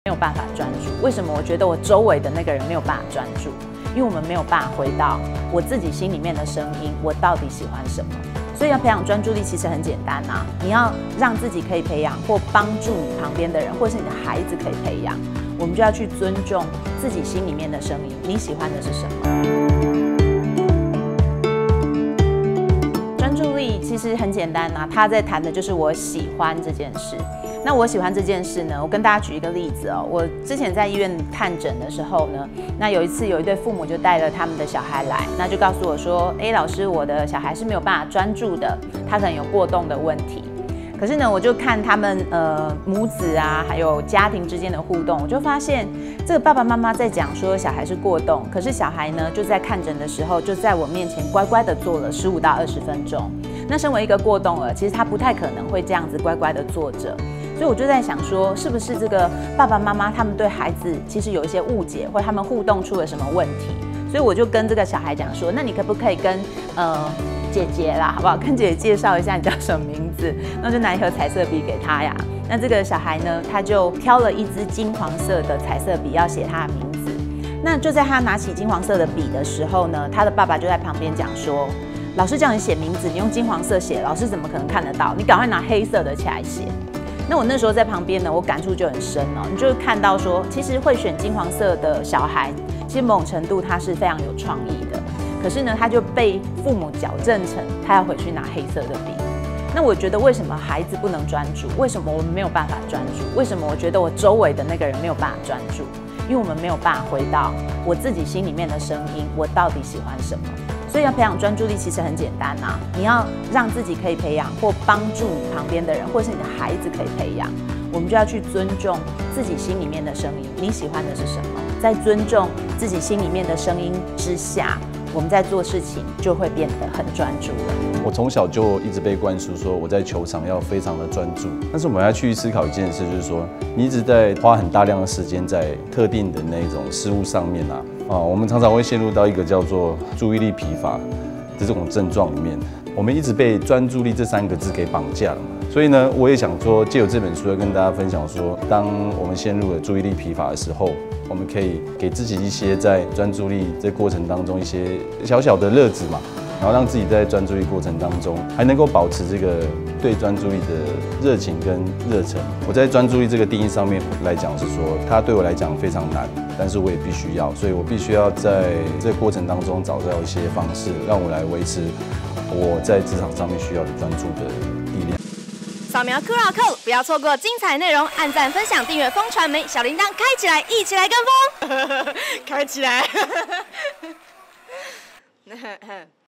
有办法专注。为什么我觉得我周围的那个人没有办法专注？因为我们没有办法回到我自己心里面的声音，我到底喜欢什么？所以要培养专注力其实很简单啊，你要让自己可以培养，或帮助你旁边的人，或是你的孩子可以培养，我们就要去尊重自己心里面的声音，你喜欢的是什么？专注力其实很简单啊，他在谈的就是我喜欢这件事。那我喜欢这件事呢，我跟大家举一个例子哦。我之前在医院看诊的时候呢，那有一次有一对父母就带了他们的小孩来，那就告诉我说，老师，我的小孩是没有办法专注的，他可能有过动的问题。可是呢，我就看他们母子啊，还有家庭之间的互动，我就发现这个爸爸妈妈在讲说小孩是过动，可是小孩呢就在看诊的时候就在我面前乖乖的坐了15到20分钟。那身为一个过动儿，其实他不太可能会这样子乖乖的坐着。所以我就在想说，是不是这个爸爸妈妈他们对孩子其实有一些误解，或他们互动出了什么问题？所以我就跟这个小孩讲说，那你可不可以跟姐姐啦，好不好？跟姐姐介绍一下你叫什么名字？那就拿一盒彩色笔给他呀。那这个小孩呢，他就挑了一支金黄色的彩色笔要写他的名字。那就在他拿起金黄色的笔的时候呢，他的爸爸就在旁边讲说，老师叫你写名字，你用金黄色写，老师怎么可能看得到？你赶快拿黑色的起来写。那我那时候在旁边呢，我感触就很深哦。你就看到说，其实会选金黄色的小孩，其实某种程度他是非常有创意的。可是呢，他就被父母矫正成他要回去拿黑色的笔。那我觉得为什么孩子不能专注？为什么我们没有办法专注？为什么我觉得我周围的那个人没有办法专注？因为我们没有办法回到我自己心里面的声音，我到底喜欢什么？所以要培养专注力其实很简单啊，你要让自己可以培养，或帮助你旁边的人，或是你的孩子可以培养，我们就要去尊重自己心里面的声音，你喜欢的是什么？在尊重自己心里面的声音之下，我们在做事情就会变得很专注了。 我从小就一直被灌输说，我在球场要非常的专注。但是我们要去思考一件事，就是说，你一直在花很大量的时间在特定的那种事物上面我们常常会陷入到一个叫做注意力疲乏的这种症状里面。我们一直被专注力这3个字给绑架了嘛。所以呢，我也想说，借由这本书要跟大家分享说，当我们陷入了注意力疲乏的时候，我们可以给自己一些在专注力这过程当中一些小小的乐子嘛，然后让自己在专注力过程当中还能够保持这个对专注力的热情跟热忱。我在专注力这个定义上面来讲是说，它对我来讲非常难，但是我也必须要，所以我必须要在这个过程当中找到一些方式，让我来维持我在职场上面需要的专注的力量。 扫描 QR Code， 不要错过精彩内容，按赞、分享、订阅风传媒，小铃铛开起来，一起来跟风，开起来。